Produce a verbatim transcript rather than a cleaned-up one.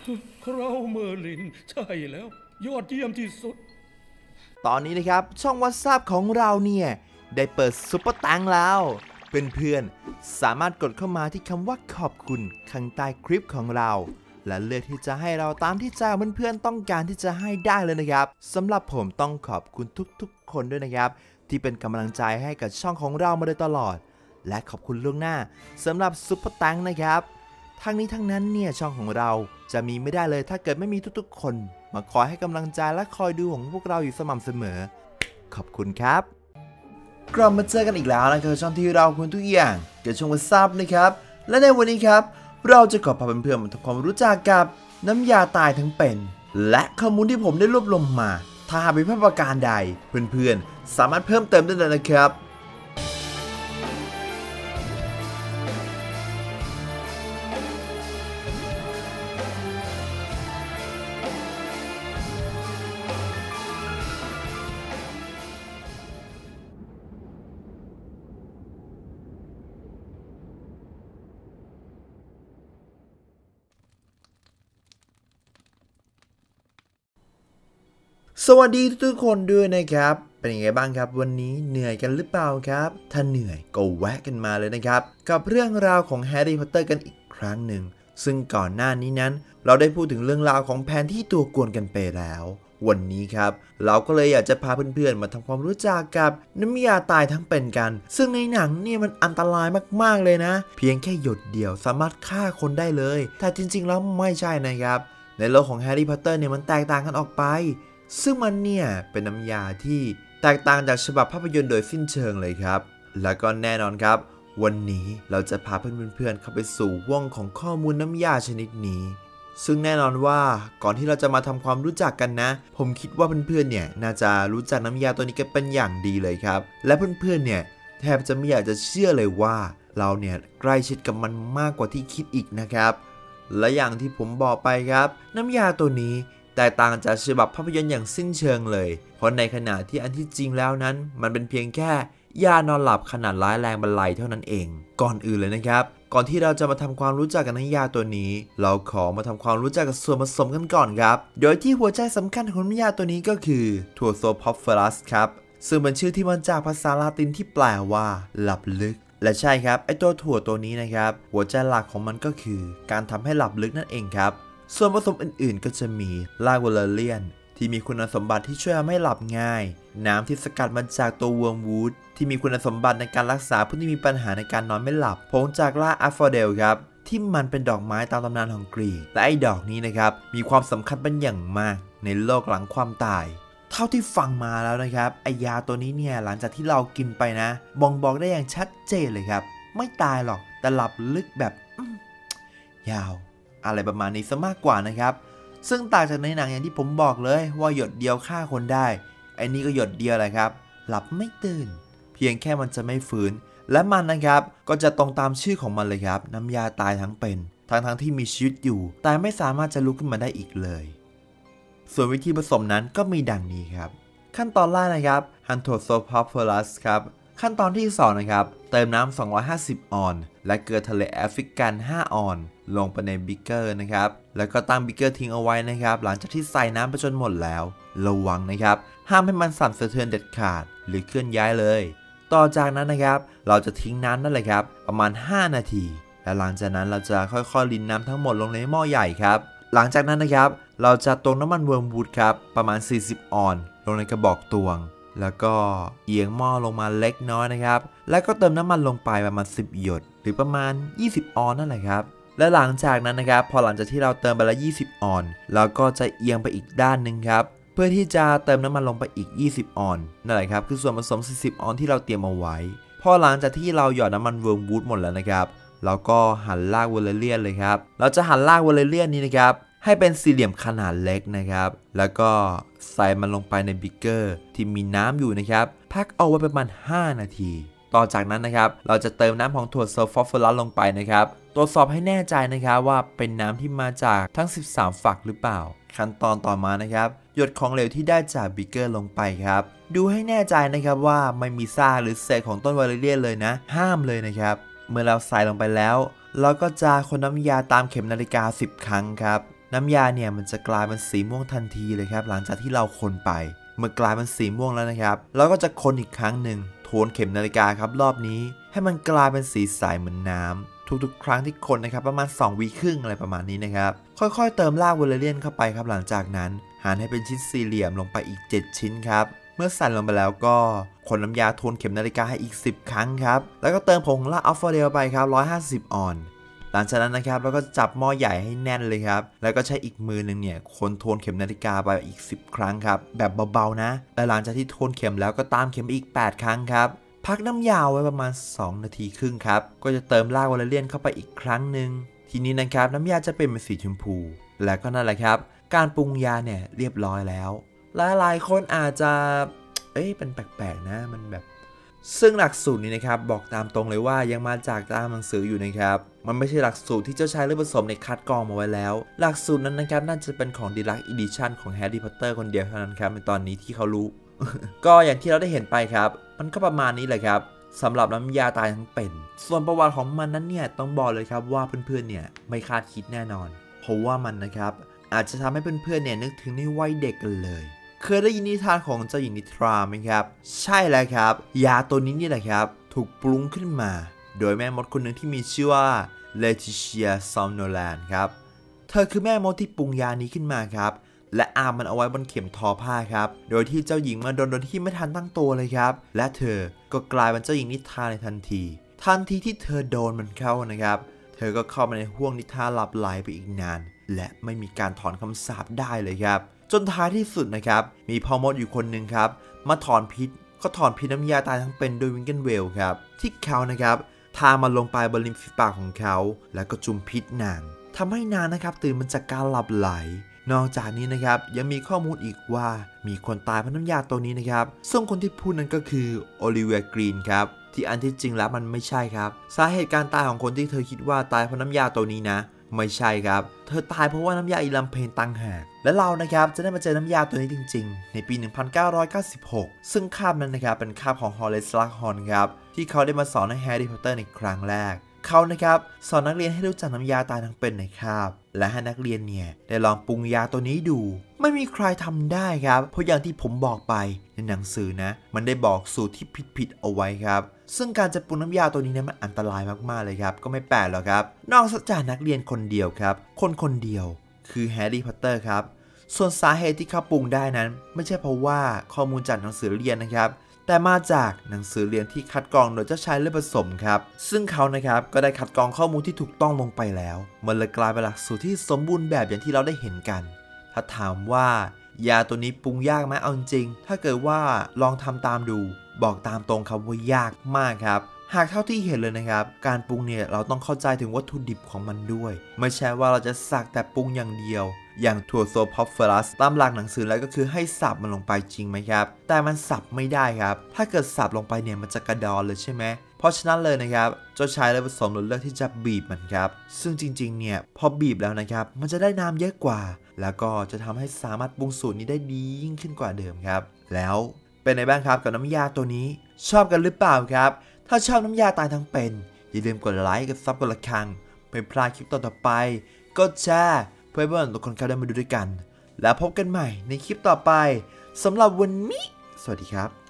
คราวเมอร์ลินใช่แล้วยอดเยี่ยมที่สุดตอนนี้นะครับช่อง WhatsApp ของเราเนี่ยได้เปิดซุปเปอร์ตังแล้วเพื่อนๆสามารถกดเข้ามาที่คำว่าขอบคุณข้างใต้คลิปของเราและเลือกที่จะให้เราตามที่ใจเพื่อนๆต้องการที่จะให้ได้เลยนะครับสำหรับผมต้องขอบคุณทุกๆคนด้วยนะครับที่เป็นกำลังใจให้กับช่องของเรามาโดยตลอดและขอบคุณล่วงหน้าสำหรับซุปเปอร์ตังนะครับทั้งนี้ทั้งนั้นเนี่ยช่องของเราจะมีไม่ได้เลยถ้าเกิดไม่มีทุกๆคนมาคอยให้กำลังใจและคอยดูของพวกเราอยู่สม่ำเสมอขอบคุณครับกลับมาเจอกันอีกแล้วนะครับช่องที่เราคุยทุกอย่างเกี่ยวกับช่องวอทซับนะครับและในวันนี้ครับเราจะขอพาเพื่อนๆมาทำความรู้จักกับน้ำยาตายทั้งเป็นและข้อมูลที่ผมได้รวบรวมมาถ้าหากมีประการใดเพื่อนๆสามารถเพิ่มเติมได้เลยนะครับสวัสดีทุกคนด้วยนะครับเป็นยังไงบ้างครับวันนี้เหนื่อยกันหรือเปล่าครับถ้าเหนื่อยก็แวะกันมาเลยนะครับกับเรื่องราวของแฮร์รี่พอตเตอร์กันอีกครั้งหนึ่งซึ่งก่อนหน้านี้นั้นเราได้พูดถึงเรื่องราวของแผนที่ตัวกวนกันไปแล้ววันนี้ครับเราก็เลยอยากจะพาเพื่อนๆมาทำความรู้จักกับน้ำยาตายทั้งเป็นกันซึ่งในหนังเนี่ยมันอันตรายมากๆเลยนะเพียงแค่หยดเดียวสามารถฆ่าคนได้เลยแต่จริงๆแล้วไม่ใช่นะครับในโลกของแฮร์รี่พอตเตอร์เนี่ยมันแตกต่างกันออกไปซึ่งมันเนี่ยเป็นน้ำยาที่แตกต่างจากฉบับภาพยนตร์โดยสิ้นเชิงเลยครับและก็แน่นอนครับวันนี้เราจะพาเพื่อนๆเข้าไปสู่วงของข้อมูลน้ำยาชนิดนี้ซึ่งแน่นอนว่าก่อนที่เราจะมาทำความรู้จักกันนะผมคิดว่าเพื่อนๆเนี่ยน่าจะรู้จักน้ำยาตัวนี้กันเป็นอย่างดีเลยครับและเพื่อนๆเนี่ยแทบจะไม่อยากจะเชื่อเลยว่าเราเนี่ยใกล้ชิดกับมันมากกว่าที่คิดอีกนะครับและอย่างที่ผมบอกไปครับน้ำยาตัวนี้แตกต่างจากฉบับภาพยนตร์อย่างสิ้นเชิงเลยเพราะในขณะที่อันที่จริงแล้วนั้นมันเป็นเพียงแค่ยานอนหลับขนาดร้ายแรงบรรลัยเท่านั้นเองก่อนอื่นเลยนะครับก่อนที่เราจะมาทำความรู้จักกับน้ำยาตัวนี้เราขอมาทำความรู้จักกับส่วนผสมกันก่อนครับโดยที่หัวใจสำคัญของน้ำยาตัวนี้ก็คือถั่วโซพอฟเฟอรัสครับซึ่งเป็นชื่อที่มาจากภาษาลาตินที่แปลว่าหลับลึกและใช่ครับไอตัวถั่วตัวนี้นะครับหัวใจหลักของมันก็คือการทำให้หลับลึกนั่นเองครับส่วนผสมอื่นๆก็จะมีลาเวลเลียนที่มีคุณสมบัติที่ช่วยทำให้หลับง่ายน้ำที่สกัดมาจากตัวเวิร์มวูดที่มีคุณสมบัติในการรักษาผู้ที่มีปัญหาในการนอนไม่หลับผงจากล่าอัฟฟอเดลครับที่มันเป็นดอกไม้ตามตำนานของกรีกและไอ้ดอกนี้นะครับมีความสำคัญเป็นอย่างมากในโลกหลังความตายเท่าที่ฟังมาแล้วนะครับไอยาตัวนี้เนี่ยหลังจากที่เรากินไปนะบ่งบอกได้อย่างชัดเจนเลยครับไม่ตายหรอกแต่หลับลึกแบบยาวอะไรประมาณนี้ซะมากกว่านะครับซึ่งต่างจากในหนังอย่างที่ผมบอกเลยว่าหยดเดียวฆ่าคนได้ไอ้นี่ก็หยดเดียวแหละครับหลับไม่ตื่นเพียงแค่มันจะไม่ฟื้นและมันนะครับก็จะตรงตามชื่อของมันเลยครับน้ำยาตายทั้งเป็นทั้งทั้งที่มีชีวิตอยู่แต่ไม่สามารถจะลุกขึ้นมาได้อีกเลยส่วนวิธีผสมนั้นก็มีดังนี้ครับขั้นตอนแรกนะครับฮันโทโซพอฟเฟอรัสครับขั้นตอนที่สองนะครับเติมน้ำสองร้อยห้าสิบออนซ์และเกลือทะเลแอฟริกันห้าออนซ์ลงไปในบิ๊กเกอร์นะครับแล้วก็ตั้งบิ๊กเกอร์ทิ้งเอาไว้นะครับหลังจากที่ใส่น้ำไปจนหมดแล้วระวังนะครับห้ามให้มันสั่นสะเทือนเด็ดขาดหรือเคลื่อนย้ายเลยต่อจากนั้นนะครับเราจะทิ้งน้ำนั่นเลยครับประมาณห้านาทีและหลังจากนั้นเราจะค่อยๆรินน้ำทั้งหมดลงในหม้อใหญ่ครับหลังจากนั้นนะครับเราจะตวงน้ำมันเวิร์มวูดครับประมาณสี่สิบออนซ์ลงในกระบอกตวงแล้วก็เอียงหม้อลงมาเล็กน้อยนะครับแล้วก็เติมน้ำมันลงไปประมาณสิบหยดหรือประมาณยี่สิบออนซ์นั่นแหละครับและหลังจากนั้นนะครับพอหลังจากที่เราเติมไปแล้วยี่สิบออนซ์เราก็จะเอียงไปอีกด้านหนึ่งครับเพื่อที่จะเติมน้ำมันลงไปอีกยี่สิบออนซ์นั่นแหละครับคือส่วนผสมสี่สิบออนซ์ที่เราเตรียมเอาไว้พอหลังจากที่เราหยอดน้ำมันเวิร์มวูดหมดแล้วนะครับเราก็หั่นรากเวลเลียนเลยครับเราจะหั่นรากเวลเลียนนี้นะครับให้เป็นสี่เหลี่ยมขนาดเล็กนะครับแล้วก็ใส่มันลงไปในบิ๊กเกอร์ที่มีน้ำอยู่นะครับพักเอาไว้ประมาณห้านาทีต่อจากนั้นนะครับเราจะเติมน้ำของถั่วโซฟอสฟอรัสลงไปนะครับตรวจสอบให้แน่ใจนะครับว่าเป็นน้ำที่มาจากทั้งสิบสามฝักหรือเปล่าขั้นตอนต่อมานะครับหยดของเหลวที่ได้จากบิ๊กเกอร์ลงไปครับดูให้แน่ใจนะครับว่าไม่มีซากหรือเศษของต้นวาเลเรียนเลยนะห้ามเลยนะครับเมื่อเราใส่ลงไปแล้วเราก็จะคนน้ำยาตามเข็มนาฬิกาสิบครั้งครับน้ำยาเนี่ยมันจะกลายเป็นสีม่วงทันทีเลยครับหลังจากที่เราคนไปเมื่อกลายเป็นสีม่วงแล้วนะครับเราก็จะคนอีกครั้งหนึ่งทวนเข็มนาฬิกาครับรอบนี้ให้มันกลายเป็นสีใสเหมือนน้ำทุกๆครั้งที่คนนะครับประมาณสองวิครึ่งอะไรประมาณนี้นะครับค่อยๆเติมรากวอลเลเรียนเข้าไปครับหลังจากนั้นหั่นให้เป็นชิ้นสี่เหลี่ยมลงไปอีกเจ็ดชิ้นครับเมื่อใส่ลงไปแล้วก็คนน้ำยาทวนเข็มนาฬิกาให้อีกสิบครั้งครับแล้วก็เติมผงละอัลฟาเดลไปครับหนึ่งร้อยห้าสิบออนหลังจากนั้นนะครับเราก็จับหม้อใหญ่ให้แน่นเลยครับแล้วก็ใช้อีกมือหนึ่งเนี่ยคนทวนเข็มนาฬิกาไปอีกสิบครั้งครับแบบเบาๆนะและหลังจากที่ทวนเข็มแล้วก็ตามเข็มอีกแปดครั้งครับพักน้ำยาไว้ประมาณสองนาทีครึ่งครับก็จะเติมรากวอลเลเรียนเข้าไปอีกครั้งหนึ่งทีนี้นะครับน้ำยาจะเป็นสีชมพูและก็นั่นแหละครับการปรุงยาเนี่ยเรียบร้อยแล้วหลายๆคนอาจจะเอ้ยเป็นแปลกๆนะมันแบบซึ่งหลักสูตรนี้นะครับบอกตามตรงเลยว่ายังมาจากตามหนังสืออยู่นะครับมันไม่ใช่หลักสูตรที่เจ้าชายเลือดผสมในคัดกรองมาไว้แล้วหลักสูตรนั้นนะครับน่าจะเป็นของ Deluxe Edition ของแฮร์รี่พอตเตอร์คนเดียวเท่านั้นครับในตอนนี้ที่เขารู้ ก็อย่างที่เราได้เห็นไปครับมันก็ประมาณนี้แหละครับสำหรับน้ำยาตายทั้งเป็นส่วนประวัติของมันนั้นเนี่ยต้องบอกเลยครับว่าเพื่อนๆเนี่ยไม่คาดคิดแน่นอนเพราะว่ามันนะครับอาจจะทำให้เพื่อนๆเนี่ยนึกถึงในวัยเด็กกันเลยเคยได้ยินนิทานของเจ้าหญิงนิทราไหมครับใช่แล้วครับยาตัวนี้นี่แหละครับถูกปรุงขึ้นมาโดยแม่มดคนหนึ่งที่มีชื่อว่าเลติเชียซอมโนแลนครับเธอคือแม่มดที่ปรุงยานี้ขึ้นมาครับและอาบมันเอาไว้บนเข็มทอผ้าครับโดยที่เจ้าหญิงมาโดนโดยที่ไม่ทันตั้งตัวเลยครับและเธอก็กลายเป็นเจ้าหญิงนิทราในทันทีทันทีที่เธอโดนมันเข้านะครับเธอก็เข้ามาในห้วงนิทราหลับไหลไปอีกนานและไม่มีการถอนคำสาปได้เลยครับจนท้ายที่สุดนะครับมีพ่อมดอยู่คนหนึ่งครับมาถอนพิษก็ถอนพิษน้ำยาตายทั้งเป็นโดยวิงเกนเวลครับที่เขานะครับทามันลงไปบนริมฝีปากของเขาแล้วก็จุ่มพิษนางทำให้นางนะครับตื่นมาจากการหลับไหลนอกจากนี้นะครับยังมีข้อมูลอีกว่ามีคนตายเพราะน้ำยาตัวนี้นะครับซึ่งคนที่พูดนั้นก็คือโอลิเวียกรีนครับที่อันที่จริงแล้วมันไม่ใช่ครับสาเหตุการตายของคนที่เธอคิดว่าตายเพราะน้ำยาตัวนี้นะไม่ใช่ครับเธอตายเพราะว่าน้ำยาอีลัมเพนตังหากและเรานะครับจะได้มาเจอน้ำยาตัวนี้จริงๆในปี หนึ่งพันเก้าร้อยเก้าสิบหก ซึ่งคาบนั้นนะครับเป็นคาบของฮอลเลสลักฮอนครับที่เขาได้มาสอนให้แฮร์รี่พอตเตอร์ในครั้งแรกเขานะครับสอนนักเรียนให้รู้จักน้ำยาตายทั้งเป็นในคาบและให้นักเรียนเนี่ยได้ลองปรุงยาตัวนี้ดูไม่มีใครทำได้ครับเพราะอย่างที่ผมบอกไปในหนังสือนะมันได้บอกสูตรที่ผิดๆเอาไว้ครับซึ่งการจะปรุงน้ำยาตัวนี้เนี่ยมันอันตรายมากๆเลยครับก็ไม่แปลกหรอกครับนอกจากนักเรียนคนเดียวครับคนคนเดียวคือแฮร์รี่พอตเตอร์ครับส่วนสาเหตุที่เขาปรุงได้นั้นไม่ใช่เพราะว่าข้อมูลจากหนังสือเรียนนะครับแต่มาจากหนังสือเรียนที่คัดกรองโดยเจ้าชายเลือดผสมครับซึ่งเขานะครับก็ได้คัดกรองข้อมูลที่ถูกต้องลงไปแล้วมันเลยกลายเป็นหลักสูตรที่สมบูรณ์แบบอย่างที่เราได้เห็นกันถ้าถามว่ายาตัวนี้ปรุงยากไหมเอาจริงถ้าเกิดว่าลองทำตามดูบอกตามตรงครับว่ายากมากครับหากเท่าที่เห็นเลยนะครับการปรุงเนี่ยเราต้องเข้าใจถึงวัตถุดิบของมันด้วยไม่ใช่ว่าเราจะสักแต่ปรุงอย่างเดียวอย่างถั่วโซพอฟเฟอรัสตามหลักหนังสือแล้วก็คือให้สับมันลงไปจริงไหมครับแต่มันสับไม่ได้ครับถ้าเกิดสับลงไปเนี่ยมันจะกระดอนเลยใช่ไหมเพราะฉะนั้นเลยนะครับเจ้าชายเลยผสมเลือกที่จะบีบมันครับซึ่งจริงๆเนี่ยพอบีบแล้วนะครับมันจะได้น้ำเยอะกว่าแล้วก็จะทำให้สามารถปรุงสูตรนี้ได้ดียิ่งขึ้นกว่าเดิมครับแล้วเป็นไงบ้างครับกับน้ำยาตัวนี้ชอบกันหรือเปล่าครับถ้าชอบน้ำยาตายทั้งเป็นอย่าลืมกดไลค์กดซับกดระฆังไม่พลาดคลิปต่อๆไปกดแชร์เพื่อให้เพื่อนทุกคนเข้าได้มาดูด้วยกันแล้วพบกันใหม่ในคลิปต่อไปสำหรับวันนี้สวัสดีครับ